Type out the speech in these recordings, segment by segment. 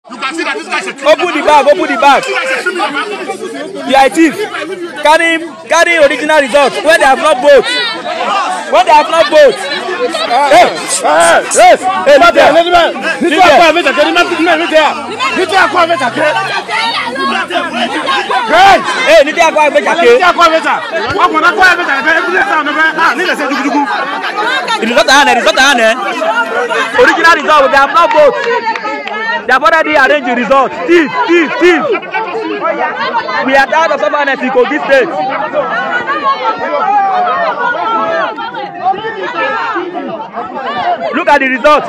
You can see that this guy is a criminal. Open the bag, open the bag. You are a thief. Carry original results when they have not voted. When they have not voted. Hey, not there. Original result, they have not voted. They have already arranged the result. Thief. We are tired of stubbornness in Kogi State. Look at the results.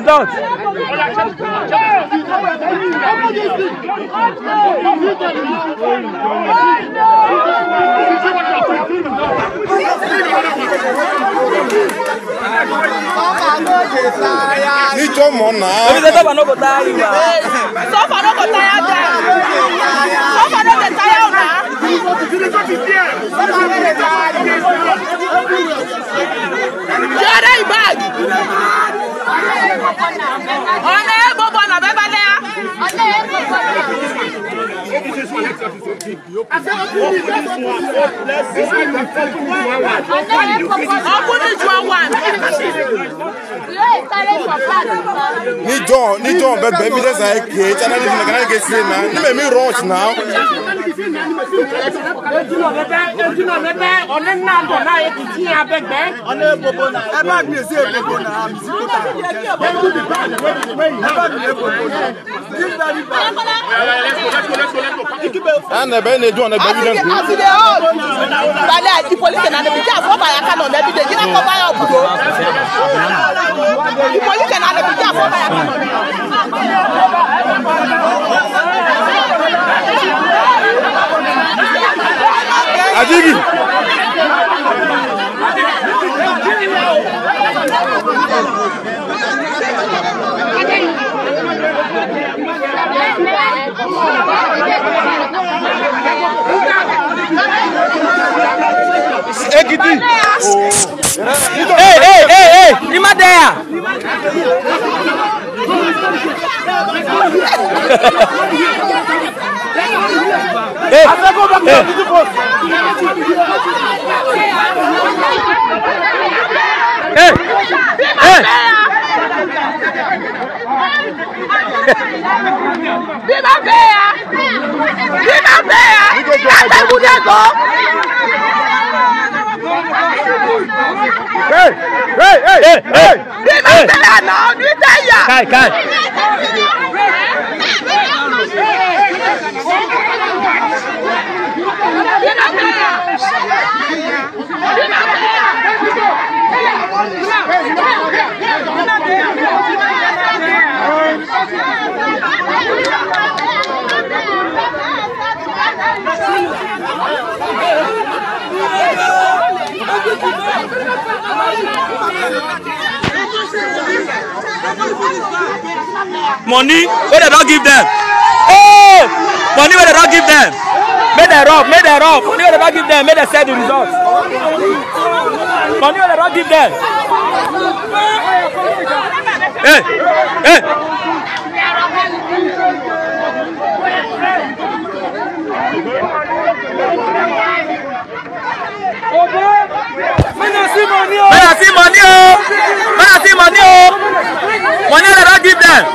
And the Ben do on the baby. The police and the police are by a canon every day. You don't come by up. The police and the police are by a Hey, Imadea. Money, where they don't give them. Oh, money where they don't give them. Make them rob. Money where they don't give them. Make them sell the results. Money where they don't give them. Hey. Money they don't give them.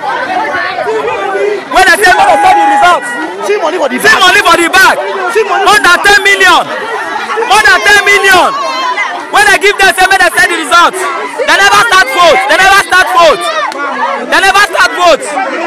When they say what they say the results. See money for the bag. More than 10 million. When they give them, say when they say the results. They never